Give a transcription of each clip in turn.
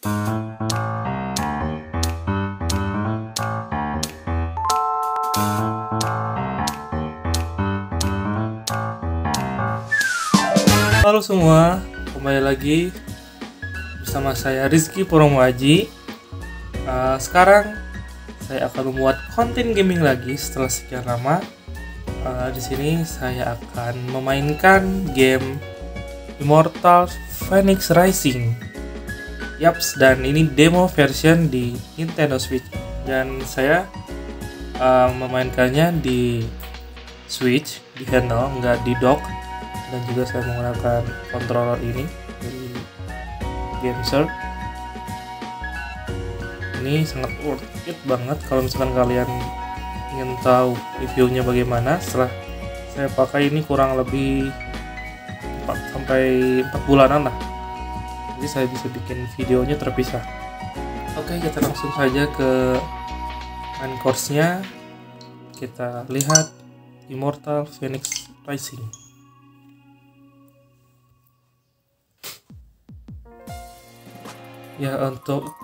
Halo semua, kembali lagi bersama saya Rizky Purnomoaji. Sekarang saya akan membuat konten gaming lagi setelah sekian lama. Di sini saya akan memainkan game Immortals Fenyx Rising. Yaps, dan ini demo version di Nintendo Switch dan saya memainkannya di Switch, di handle, nggak di dock. Dan juga saya menggunakan controller ini dari GameSir. Ini sangat worth it banget kalau misalkan kalian ingin tahu reviewnya bagaimana. Setelah saya pakai ini kurang lebih 4 bulanan lah, jadi saya bisa bikin videonya terpisah. Oke, kita langsung saja ke main course-nya. Kita lihat Immortals Fenyx Rising. Ya, untuk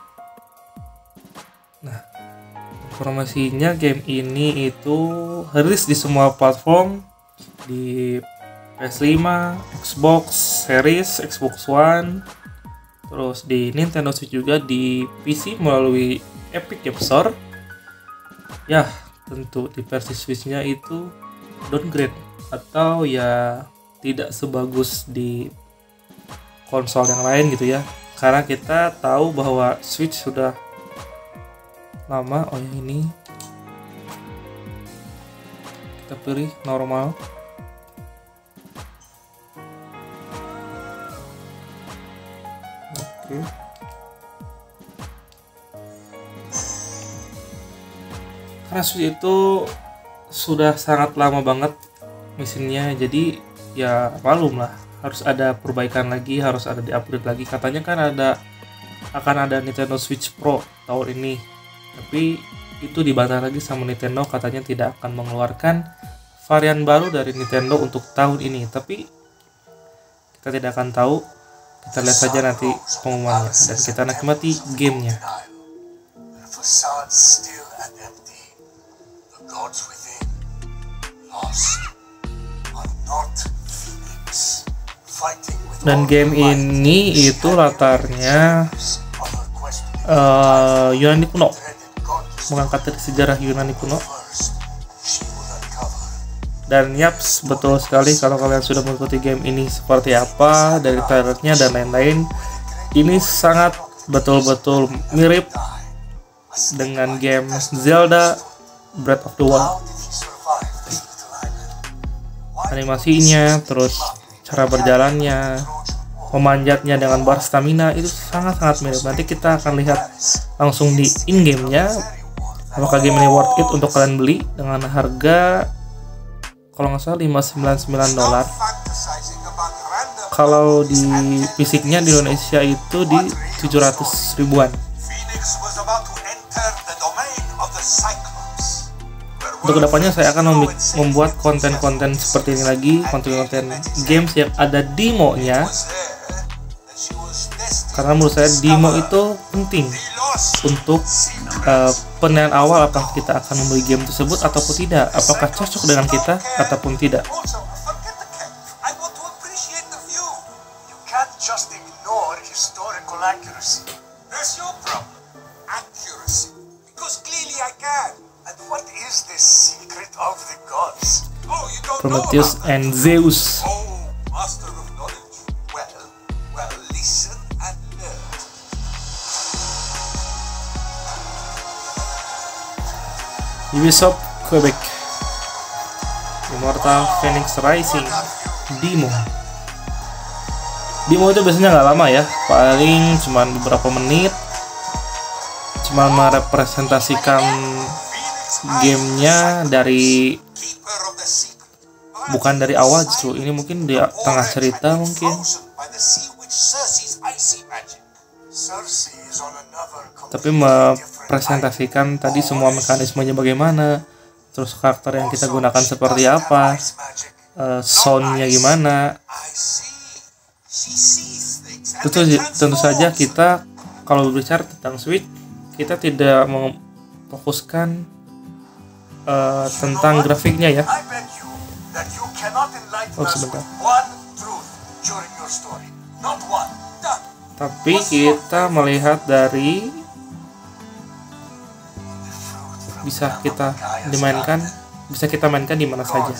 informasinya, game ini itu rilis di semua platform, di PS5, Xbox Series, Xbox One, terus di Nintendo Switch juga, di PC melalui Epic Game Store. Ya, tentu di versi Switch-nya itu downgrade atau ya tidak sebagus di konsol yang lain gitu ya. Karena kita tahu bahwa Switch sudah lama. Oh ya, ini kita pilih normal. Oke. Karena Switch itu sudah sangat lama banget mesinnya, jadi ya malum lah, harus ada perbaikan lagi, harus ada di-upgrade lagi. Katanya kan akan ada Nintendo Switch Pro tahun ini, tapi itu dibantah lagi sama Nintendo, katanya tidak akan mengeluarkan varian baru dari Nintendo untuk tahun ini. Tapi kita tidak akan tahu, kita lihat saja nanti pengumumannya dan kita nikmati gamenya. Dan game ini itu latarnya Yunani kuno, mengangkat dari sejarah Yunani kuno. Dan yaps, betul sekali kalau kalian sudah mengikuti game ini seperti apa dari trailernya dan lain-lain, ini sangat betul-betul mirip dengan game Zelda Breath of the Wild. Animasinya, terus cara berjalannya, memanjatnya dengan bar stamina itu sangat-sangat mirip. Nanti kita akan lihat langsung di in-game-nya apakah game ini worth it untuk kalian beli dengan harga kalau nggak salah $599. Kalau di fisiknya di Indonesia itu di 700 ribuan. Untuk kedepannya saya akan membuat konten-konten seperti ini lagi, konten-konten games yang ada demo-nya, karena menurut saya demo itu penting untuk penilaian awal apakah kita akan membeli game tersebut ataupun tidak, apakah cocok dengan kita ataupun tidak. Prometheus and Zeus. Ubisoft Quebec, Immortals Fenyx Rising demo. Demo itu biasanya nggak lama ya, paling cuman beberapa menit, cuma merepresentasikan gamenya dari bukan dari awal, justru ini mungkin di tengah cerita mungkin. Tapi mempresentasikan tadi semua mekanismenya bagaimana, terus karakter yang kita gunakan seperti apa, soundnya gimana. Tentu saja kita kalau berbicara tentang Switch, kita tidak memfokuskan tentang grafiknya ya. Oh sebentar. Tapi kita melihat dari bisa kita mainkan di mana saja.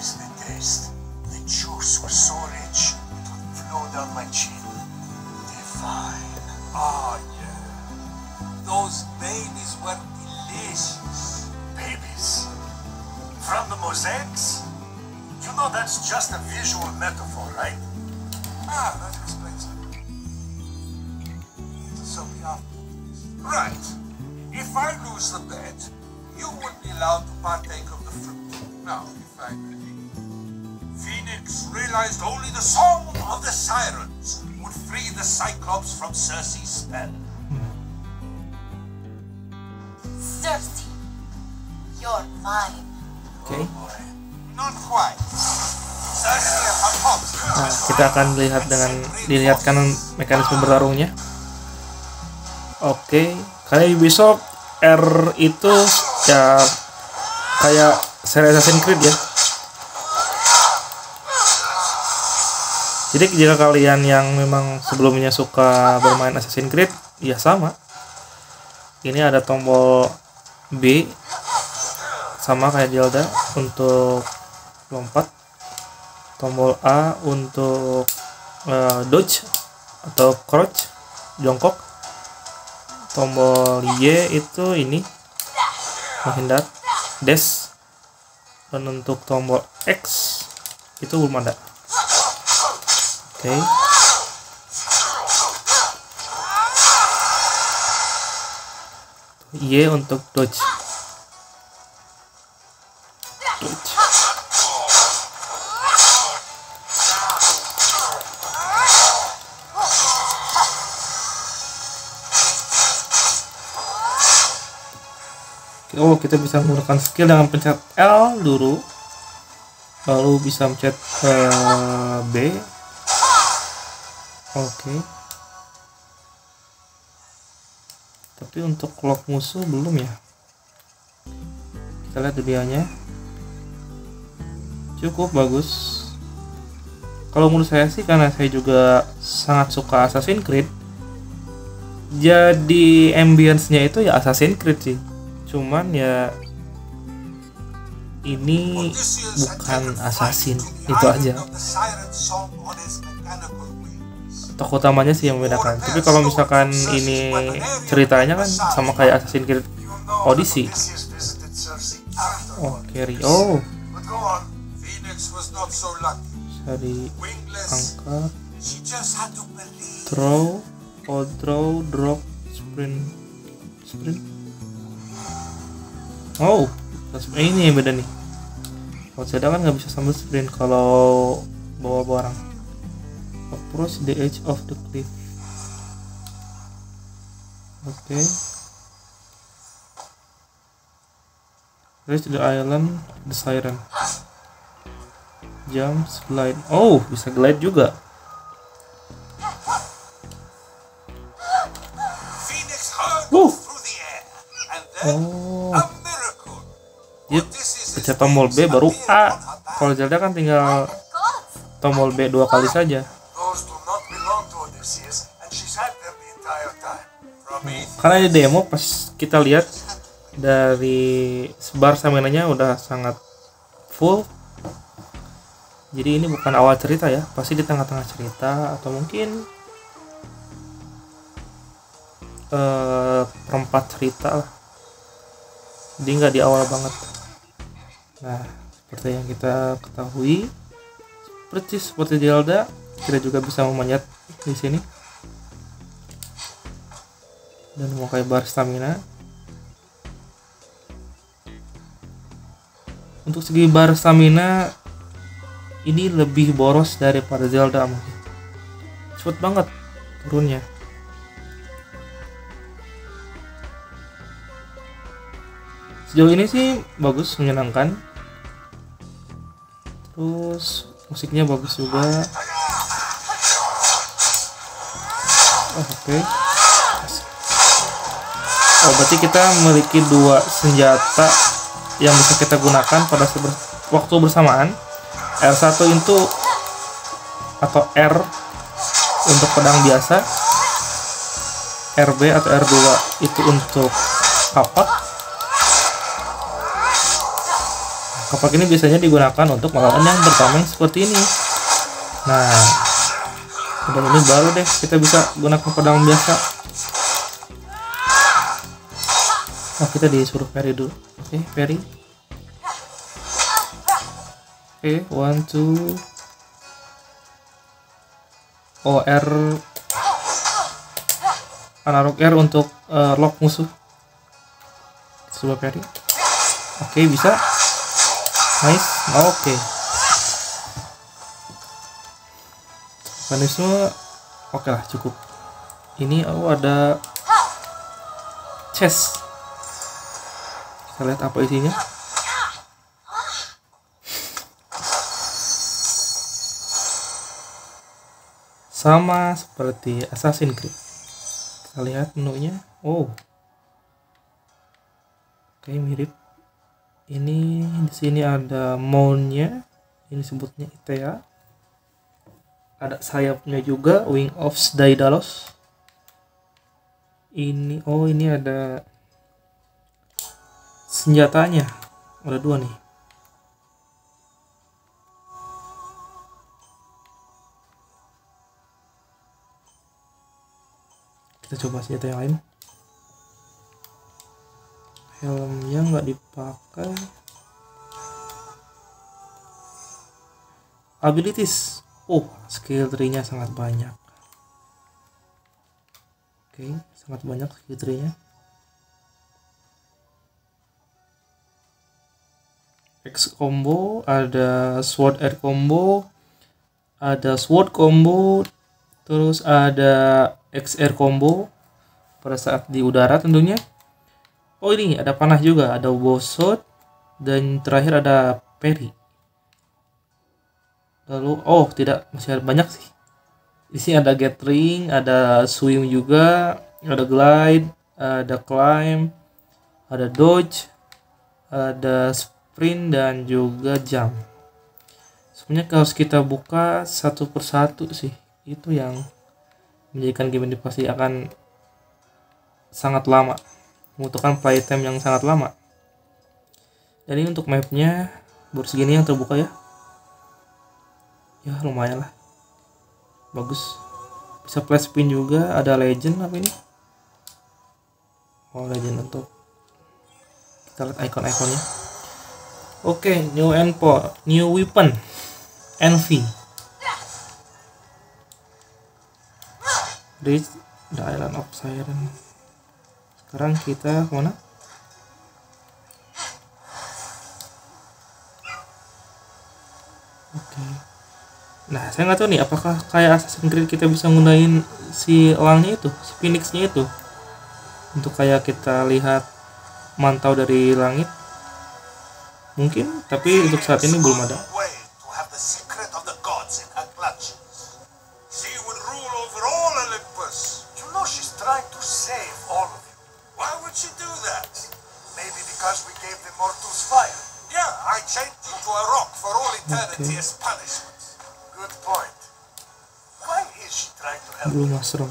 Those babies were delicious. Babies? From the mosaics? You know that's just a visual metaphor, right? Ah, that explains it. So we are... Right. If I lose the bet, you will be allowed to partake of the fruit. Now, if I may. Phoenix realized only the song of the sirens would free the Cyclops from Circe's spell. Cersei, you're mine. Oke. Not quite. Cersei and her pops. Nah, kita akan dilihatkan mekanisme bertarungnya. Oke, kayak Ubisoft R itu ya kayak seri Assassin's Creed ya. Jadi jika kalian yang memang sebelumnya suka bermain Assassin's Creed, ya sama. Ini ada tombol B sama kayak Zelda untuk lompat, tombol A untuk dodge atau crouch jongkok, tombol Y itu ini menghindar dash, dan untuk tombol X itu belum ada. Oke. Y untuk dodge. Oh, kita bisa menggunakan skill dengan pencet L dulu, lalu bisa pencet B. Oke. Tapi untuk lock musuh belum ya. Kita lihat dudianya. Cukup bagus. Kalau menurut saya sih, karena saya juga sangat suka Assassin's Creed, jadi ambience-nya itu ya Assassin's Creed sih. Cuman ya ini bukan assassin, itu aja. Tokoh utamanya sih yang membedakan. Tapi kalau misalkan ini ceritanya kan sama kayak Assassin's Creed Odyssey. Oh, carry. Oh. Bisa diangkat. Throw, hold throw, drop, sprint. Oh, ini yang beda nih. Kalau Zelda kan nggak bisa sambil sprint kalau bawa barang. Approach the edge of the cliff. Oke. Reach the island, the siren. Jump, glide. Oh, bisa glide juga. Oh. Dia pencet tombol B baru A. Kalau Zelda kan tinggal tombol B 2 kali saja. Karena di demo pas kita lihat dari bar stamina-nya udah sangat full. Jadi ini bukan awal cerita ya, pasti di tengah-tengah cerita atau mungkin perempat cerita lah. Jadi nggak di awal banget. Nah, seperti yang kita ketahui, seperti Zelda, kita juga bisa memanjat di sini dan memakai bar stamina. Untuk segi bar stamina ini lebih boros daripada Zelda mungkin. Cepet banget turunnya. Sejauh ini sih bagus, menyenangkan. Terus musiknya bagus juga. Oh, oke. Oh, berarti kita memiliki dua senjata yang bisa kita gunakan pada waktu bersamaan. R1 itu atau R untuk pedang biasa, RB atau R2 itu untuk kapak. Kapak ini biasanya digunakan untuk melawan yang bertameng seperti ini. Nah, pedang ini baru deh kita bisa gunakan pedang biasa. Oh, kita disuruh parry dulu. Oke, parry. Oke, 1, 2. Oh, R. Analog R untuk lock musuh. Coba parry. Oke, bisa. Nice. Oke. Mekanisme oke lah, cukup. Ini ada chest. Kita lihat apa isinya. Sama seperti Assassin's Creed. Kita lihat menunya. Oh. Oke, mirip. Ini di sini ada mount-nya. Ini sebutnya ITEA. Ada sayapnya juga, Wing of Daedalus. Ini ini ada senjatanya, ada dua nih. Kita coba senjata yang lain. Helmnya nggak dipakai. Abilities, skill tree-nya sangat banyak. Oke, sangat banyak skill tree-nya. X combo, ada sword air combo, ada sword combo, terus ada X air combo pada saat di udara tentunya. Oh, ini ada panah juga, ada bow shot, dan terakhir ada parry. Lalu tidak, masih ada banyak sih. Di sini ada gathering, ada swim juga, ada glide, ada climb, ada dodge, ada sprint, dan juga jump. Sebenarnya harus kita buka satu persatu sih. Itu yang menjadikan game ini pasti akan sangat lama, membutuhkan playtime yang sangat lama. Jadi untuk mapnya baru segini yang terbuka ya. Ya lumayan lah, bagus. Bisa flash spin juga, ada legend apa ini? Legend untuk kita lihat icon-iconnya. Oke, new endpoint, new weapon, Envy. Reach the Island of Siren. Sekarang kita kemana? Oke. Nah, saya nggak tahu nih apakah kayak Assassin's Creed kita bisa nggunain si elangnya itu, si Phoenix-nya itu, untuk kayak kita lihat mantau dari langit. Mungkin, tapi untuk saat ini belum ada. Belum mushroom.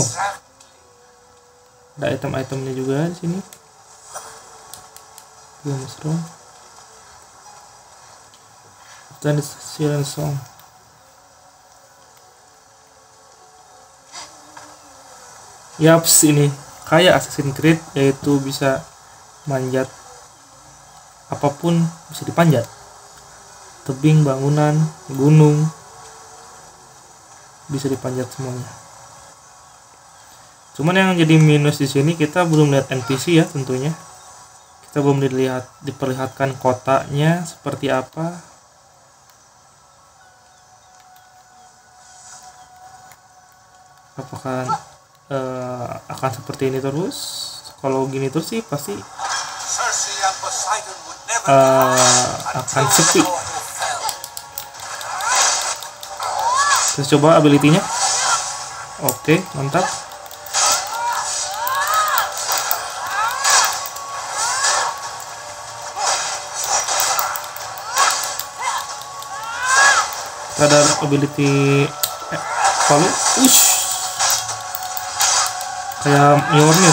Ada item-itemnya juga di sini. Belum mushroom. Dan Siren Song. Yaps, ini kayak Assassin's Creed, yaitu bisa manjat apapun, bisa dipanjat. Tebing, bangunan, gunung, bisa dipanjat semuanya. Cuman yang jadi minus di sini kita belum lihat NPC ya tentunya. Kita belum diperlihatkan kotanya seperti apa. Apakah akan seperti ini terus? Kalau gini terus sih pasti akan sepi. Kita coba ability-nya. Oke, mantap. radar ability palu, kayak Mjolnir.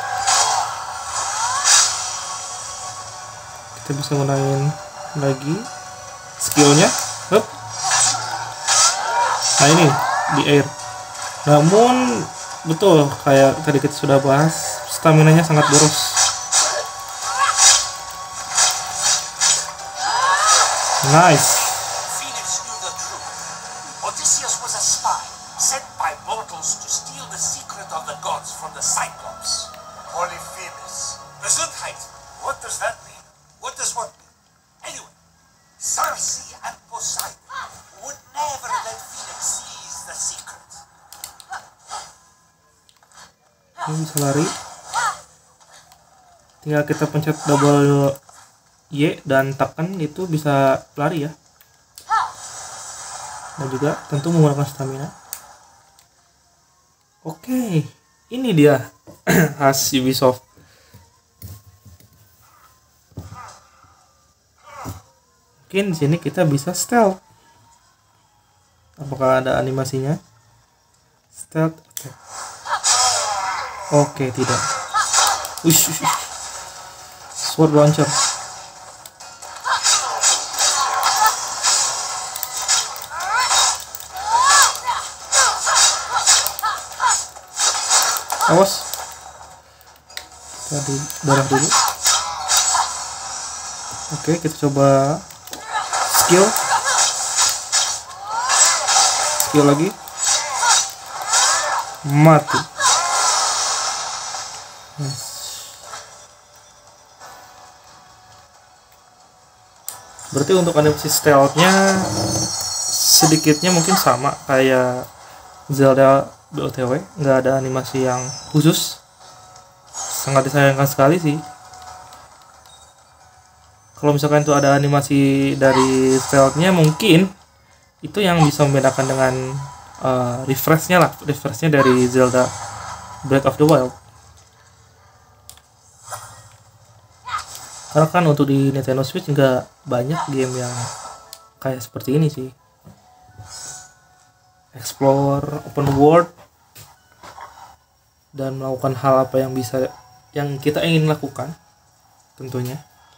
Kita bisa gunain lagi skillnya, hup. Nah ini di air. Namun betul kayak tadi kita sudah bahas, stamina-nya sangat boros. Nice. Phoenix knew the truth. Odysseus was a spy sent by mortals to steal the secret of the gods from the Cyclops. Polyphemus. Gesundheit. What does that mean? What does what mean? Anyway, Circe and Poseidon would never let Phoenix seize the secret. Ini bisa lari. Tinggal kita pencet double Y dan tekan, itu bisa lari ya. Dan juga tentu menggunakan stamina. Oke, ini dia khas Ubisoft. Mungkin di sini kita bisa stealth. Apakah ada animasinya? Stealth. Oke, tidak. Ush. Sword launcher. Awas. Tadi darah dulu. Oke, kita coba skill lagi. Mati. Berarti untuk animasi stealth-nya sedikitnya mungkin sama kayak Zelda BOTW, nggak ada animasi yang khusus. Sangat disayangkan sekali sih. Kalau misalkan itu ada animasi dari stealth-nya, mungkin itu yang bisa membedakan dengan refreshnya dari Zelda Breath of the Wild. Karena kan untuk di Nintendo Switch nggak banyak game yang kayak seperti ini sih. Explore open world dan melakukan hal apa yang kita ingin lakukan tentunya.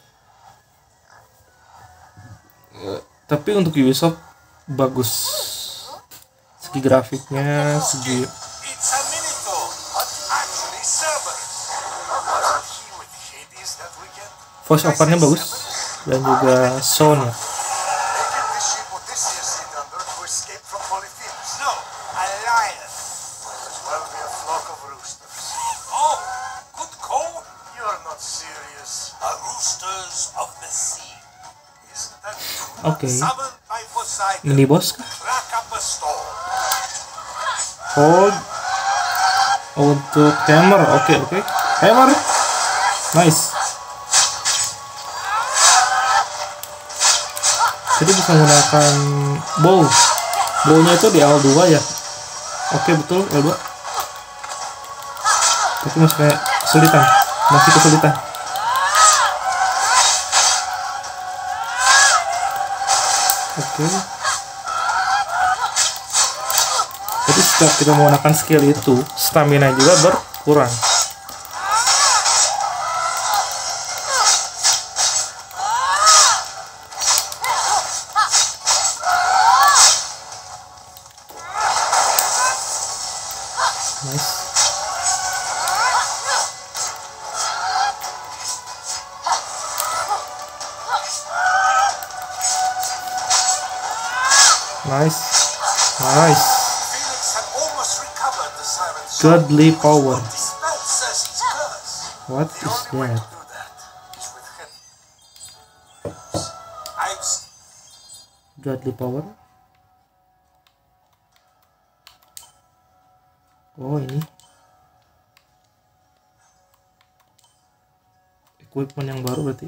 Tapi untuk Ubisoft bagus, segi grafiknya, segi It's a Minito, but actually Cerberus. Was he with Hades that weekend? voice over-nya bagus dan juga sound-nya. Making this ship Odysseus sit under to escape from Polyphemus. No, a lion. Might as well be a flock of roosters. Oh, good call. You're not serious. A roosters of the sea. Isn't that true? Oke, Summoned by Poseidon. mini boss kah? Crack up a storm. Hold untuk hammer. Oke. Hammer. Nice. Jadi bisa menggunakan bow. Bow-nya itu di L2 ya. Oke, betul L2. Tapi masih kayak kesulitan. Oke. Jadi setiap kita menggunakan skill itu, stamina juga berkurang. Nice. Phoenix had almost recovered the siren's Godly power. dispelled Circe's curse. What The is only way that? to do that is with him. I've seen Godly power. Oh, ini equipment yang baru berarti.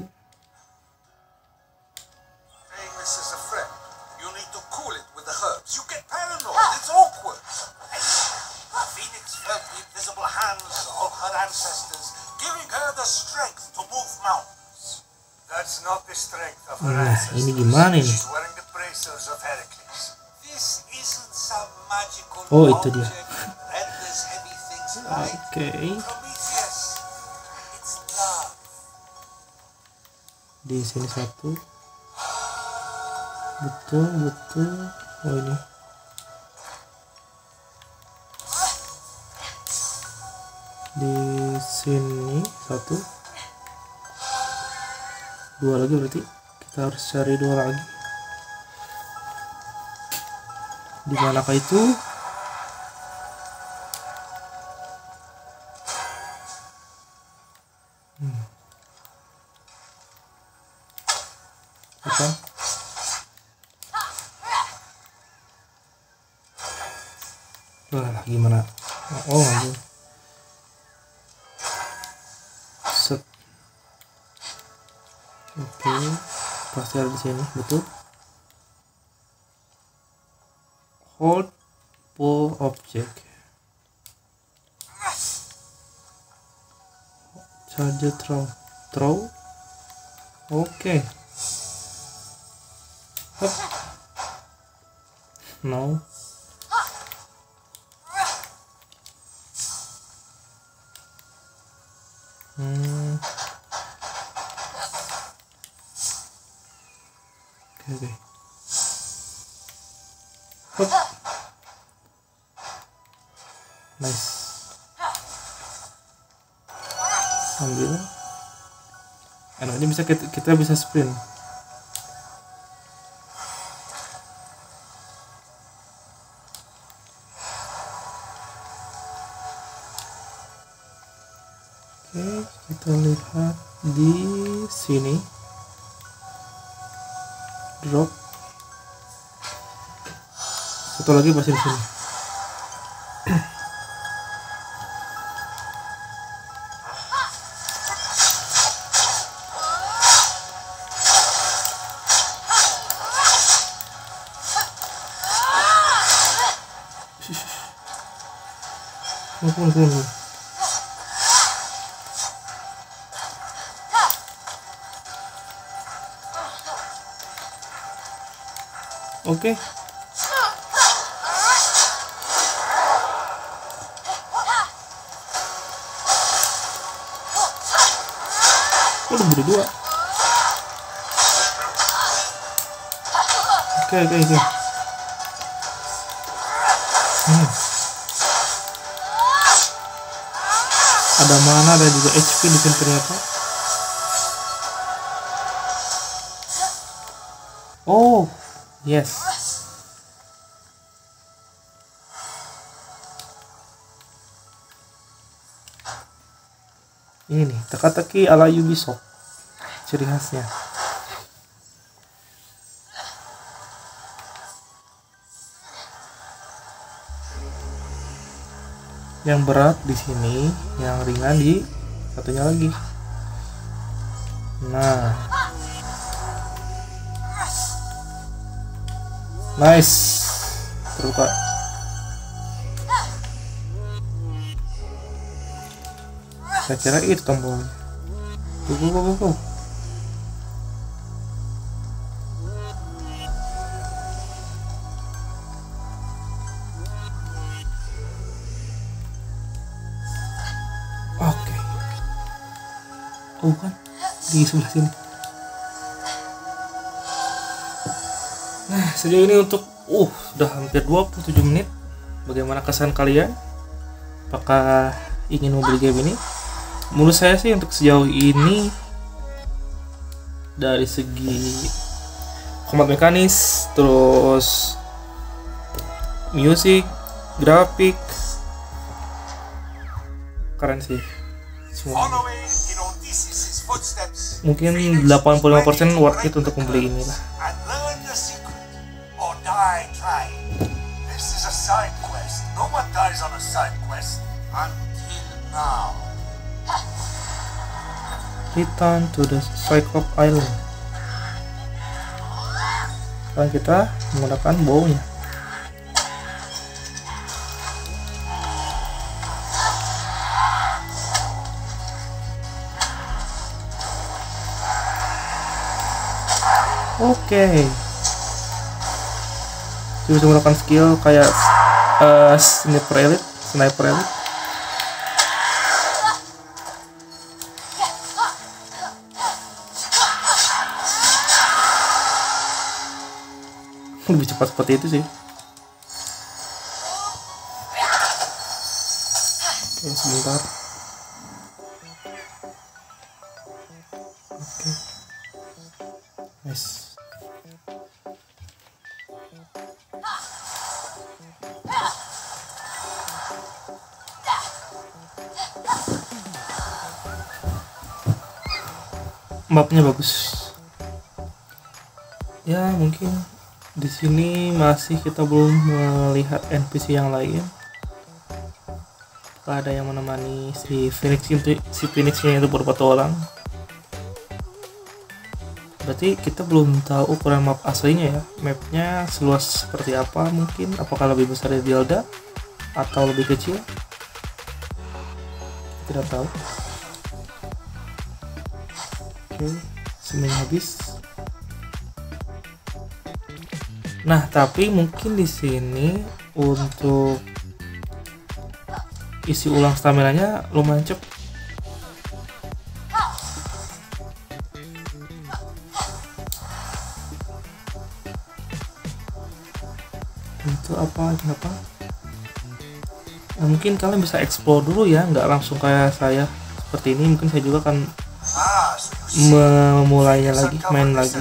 playing this as a friend. You need to cool it with the herbs. You get paranoid. It's awkward. Phoenix felt the invisible hands of her ancestors, giving her the strength to move mountains. That's not the strength of her Nah, ancestors. ini gimana ini? She's wearing the bracers of Heracles. some magical Oh, itu dia. object renders heavy things light. Oke. Prometheus, it's love. Di sini satu. Betul. Oh, ini. Di sini satu. Dua lagi berarti. Kita harus cari dua lagi. Di manakah itu? Bukan. Wah, gimana? Oh, ampun. Set. Oke, pasti ada di sini, betul. Hold pull object. Charge throw. Oke. Hop. No. Oke. Hop. Nice. Ambil. Enaknya bisa kita bisa sprint. Oke, kita lihat di sini. Drop. Satu lagi masih di sini. Tunggu. Oke. Udah berdua. Oke. Ada mana, ada juga HP di sini ternyata. Oh, yes. Ini nih, teka-teki ala Ubisoft. Ciri khasnya. Yang berat di sini, yang ringan di satunya lagi. Nah. Nice. Terbuka. Saya kira itu tombolnya. Go. Oke. Oh kan, di sebelah sini. Nah, sejauh ini untuk sudah hampir 27 menit. Bagaimana kesan kalian? Apakah ingin membeli game ini? Menurut saya sih untuk sejauh ini dari segi combat mekanis, terus musik, grafik, keren sih semua. Mungkin 85% worth it untuk membeli ini lah. Return to the Cyclops Island. Sekarang kita menggunakan bownya. Oke. Dia bisa melakukan skill kayak sniper elite. Lebih cepat seperti itu sih. Oke, sebentar. Oke. Nice. Mapnya bagus. Ya, mungkin di sini masih kita belum melihat NPC yang lain. Ada yang menemani si Phoenix-nya itu berpetualang. Berarti kita belum tahu ukuran map aslinya ya. Mapnya seluas seperti apa mungkin? Apakah lebih besar dari Delta atau lebih kecil? Tidak tahu. Oke, semuanya habis. Nah, tapi mungkin di sini untuk isi ulang stamina-nya lumayan cepat. Itu apa? Nah, mungkin kalian bisa explore dulu ya, nggak langsung kayak saya seperti ini. Mungkin saya juga akan memulainya lagi, main lagi.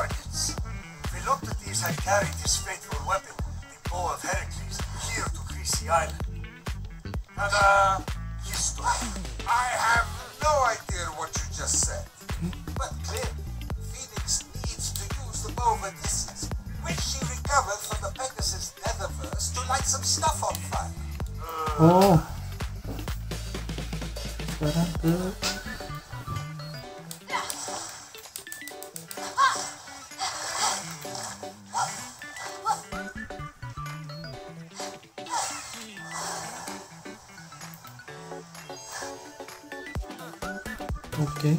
I have no idea what you just said, but clearly Phoenix needs to use the bow of Odysseus, which she recovered from the Pegasus Netherverse to light some stuff on fire. Oh, sekarang ke Oke.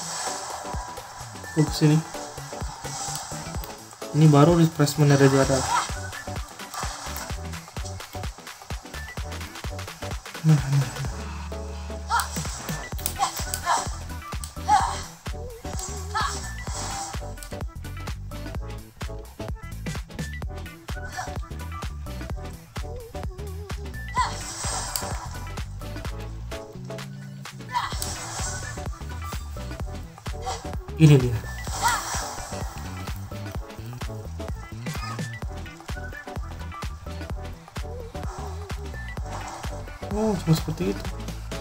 Ke sini. Ini baru refreshment dari ada. Nah. Ini dia. Oh, cuma seperti itu.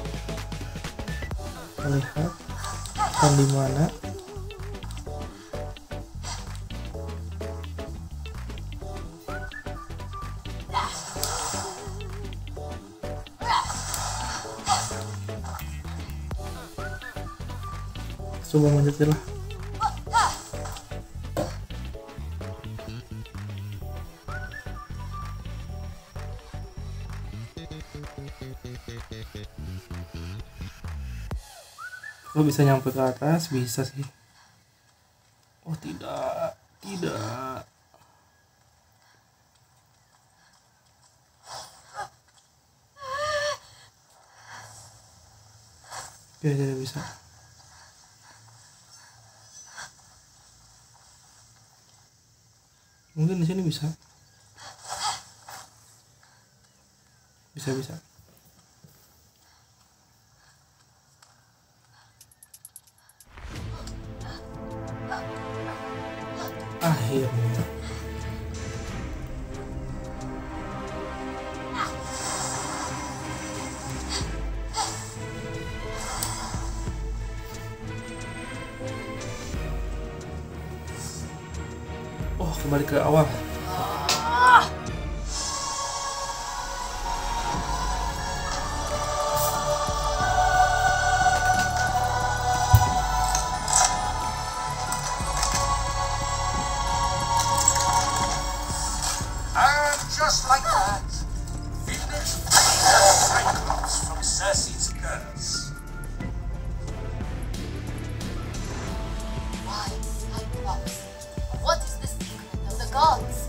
Kita lihat kan di mana. Coba manjat lah. Lo bisa nyampe ke atas, bisa sih. Oh tidak. Tidak bisa. Mungkin di sini bisa. Bisa. Akhirnya. Oh, kembali ke awal. Just like that, Phoenix freed the Cyclops from Circe's curse. Why Cyclops? What is the secret of the gods?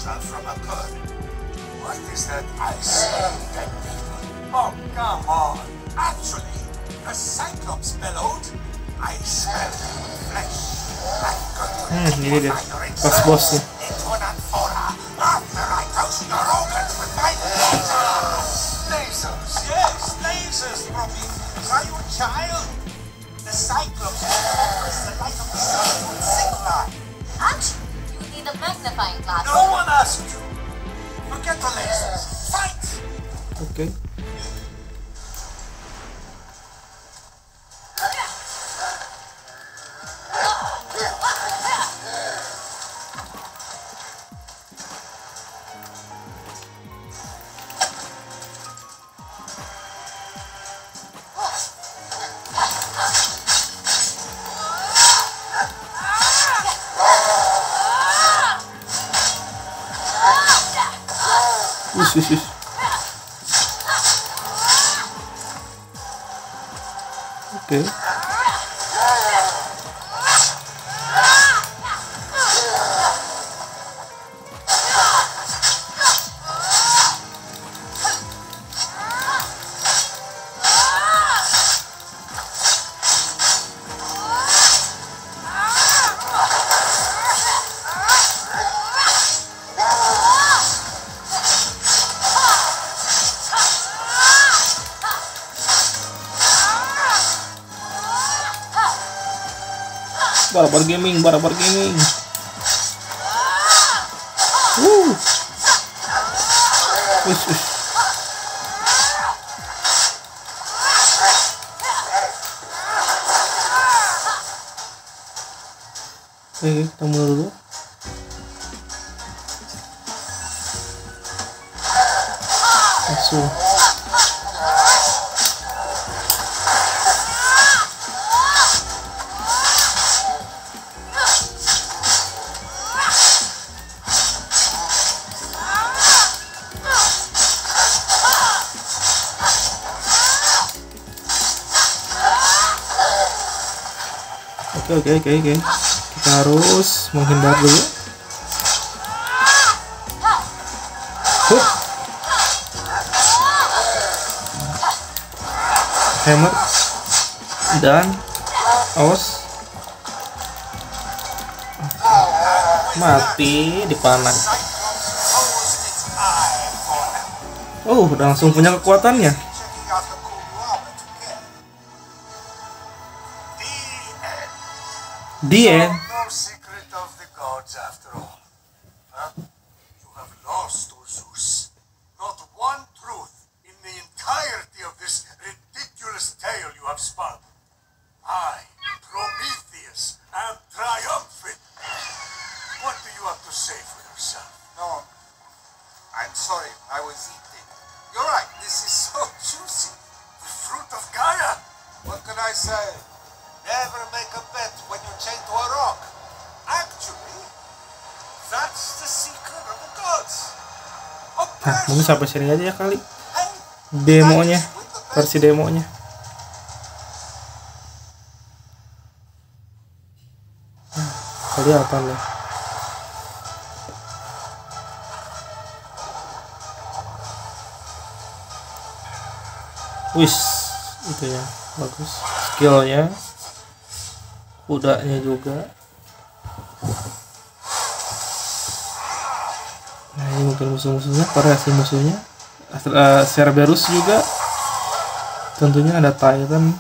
shall from occur. What is that I see, dead people? Oh, come on. Actually, the Cyclops bellowed. I smell flesh. Ini dia pas bosnya. Into an amphora after I toast your organs with my lasers. Lasers, yes, lasers, Prometheus. Are you a child? The Cyclops offers the light of the sun with signal. Actually, you need a magnifying glass. No one asked you. Forget the lasers. Fight! Oke. Ush. Oke. Barbar gaming. Ush. Oke, kita mulai dulu. Langsung. Oke. Kita harus menghindar dulu. Hammer dan awas mati dipanah. Udah langsung punya kekuatannya. The end. No secret of the gods after all. Huh? You have lost, Zeus. Not one truth in the entirety of this ridiculous tale you have spun. I, Prometheus, am triumphant. What do you have to say for yourself? No, I'm sorry, I was eating. You're right, this is so juicy. The fruit of Gaia. What can I say? Never make a bet when you're chained to a rock. Actually, that's the secret of the gods. Nah, mungkin sampai sini aja ya kali demonya, versi demonya. Kelihatan lah. Wis, itu ya bagus skillnya. Kudanya juga. Nah, ini mungkin musuh-musuhnya, variasi musuhnya. Cerberus juga. Tentunya ada Titan.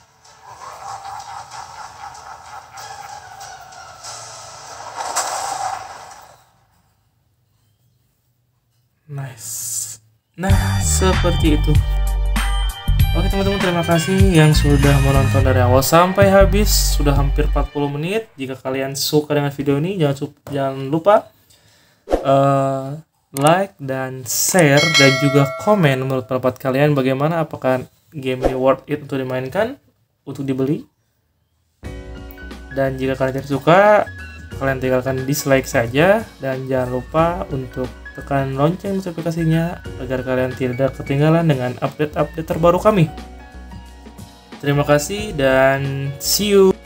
Nice. Nah, seperti itu. Oke teman-teman, terima kasih yang sudah menonton dari awal sampai habis. Sudah hampir 40 menit. Jika kalian suka dengan video ini, jangan lupa like dan share, dan juga komen menurut pendapat kalian bagaimana, apakah game ini worth it untuk dimainkan, untuk dibeli. Dan jika kalian tidak suka, kalian tinggalkan dislike saja, dan jangan lupa untuk tekan lonceng notifikasinya agar kalian tidak ketinggalan dengan update-update terbaru kami. Terima kasih dan see you.